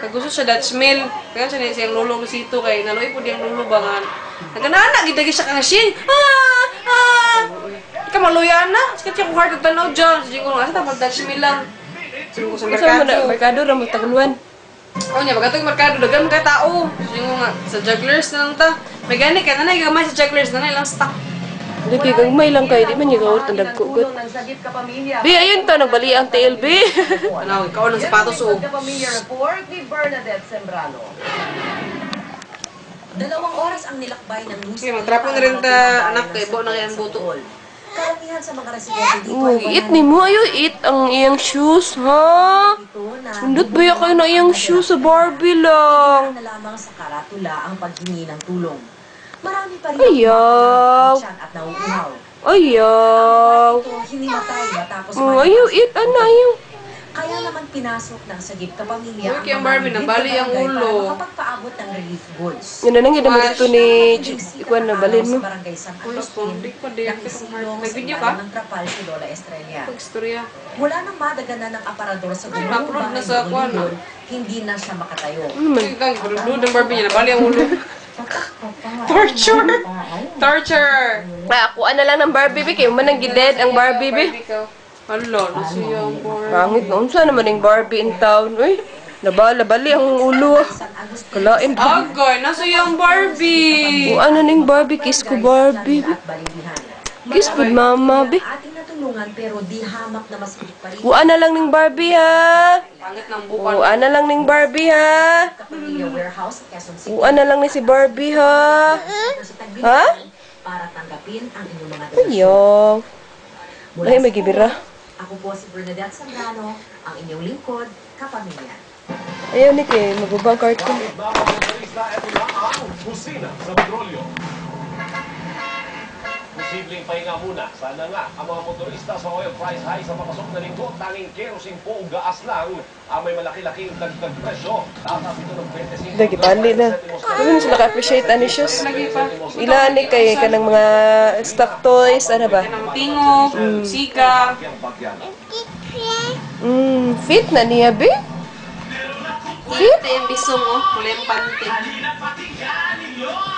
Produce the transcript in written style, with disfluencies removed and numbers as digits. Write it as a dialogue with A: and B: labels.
A: Kagusto siya Dutch meal. Kaya siya siyang lulo sito kay naloy po diyang lulo bangan. Nagana gid siya kana sing. Ika maluyan na. Sakit siya ko hard tanaw diyan. Sige ko nga sa tapos Dutch meal lang. Sige ko sa merkado ra mo tagluan. Oh nya bagatong merkado dagan mga tao. Sige ko nga sa jugglers na lang ta. May gani ka na gamay sa jugglers na lang stock.
B: Hindi gagmay lang kayo, di man yung gawat ang dagkugot. Bi, ayun to, nagbali ang TLB.
A: Ano, ikaw ng sapatos o.
C: Dalawang oras ang nilakbay ng news.
A: Okay, magtrapo na rin ta, anak, ibo na yan buto.
C: Karamihan sa mga residente dito ay
B: Eat ni mo, ayo, eat ang iyang shoes, ha? Sundot ba yan kayo na iyang shoes sa Barbie lang?
C: na lamang sa karatula ang paghingi ng tulong. Marami pa rin
B: Ayaw.
C: at nauuhaw.
B: Ayaw.
C: Ito hinimatay matapos
B: Ayaw, eat, ano, ayaw.
C: Kaya naman pinasok ng sagip kapamilya
A: Uy, kaya Barbie, nabali ang ulo.
C: Makapagpaabot ng relief goods.
B: Yan na nang yun naman dito ni Ikuan na balin mo.
C: Barangay San
A: Uy,
C: Agustin,
A: pa din.
C: nakisilong
A: May
C: sa
A: video
C: ilalim
A: ka?
C: ng trapal si Lola Estrella.
A: Pag-istorya.
C: Mula nang madaganan ng aparador sa
A: Ay,
C: gulong
A: ma-upload na sa kuwan,
C: bahay ng hindi na siya makatayo.
B: Ano man?
A: Sige kang, bulod ng Barbie niya, nabali ang ulo. Torture! Torture!
B: Kuha na lang ng Barbie, Bi. Kayo man ang gided ang Barbie, Bi.
A: Hala, nasiya ang Barbie.
B: Pangit na. Unsa naman yung Barbie in town? Uy, bali ang ulo. Kalain ba?
A: Agay, nasiya ang Barbie!
B: Kuha na ng Barbie. Kiss ko Barbie, Bi. Kiss ko mama, Bi.
C: Ating natulungan pero di hamak na mas pa rin.
B: Kuha na lang ng Barbie, ha?
A: Pangit ng bukan.
B: Kuha na lang ng Barbie, ha?
C: Kapamilya warehouse sa Quezon City.
B: Kuha na lang ni si Barbie, ha? Ha?
C: Para tanggapin ang inyong mga donasyon.
B: Ayaw.
C: Mula
B: Ay,
C: sa
B: may gibira.
C: Ako po si Bernadette Zambrano, ang inyong lingkod, kapamilya.
B: Ayaw ni Kay. Magbabang cartoon.
D: Mga motorista, ito na ang kusina sa petrolyo. Posibleng pahinga muna. Sana nga ang mga motorista sa oil price high sa papasok na linggo, tanging kerosene po o gaas lang ang may malaki-laking dagdag presyo. Tatas ito ng 25.
B: Dagi pali na. Ano sila ka-appreciate ani shoes?
A: Lagi pa.
B: Ilan ni kay kanang mga stock toys, ano ba?
A: Ng tingo, sika.
B: Fit na niya, Bi?
A: Ito yung bisong, oh. Wala yung panty.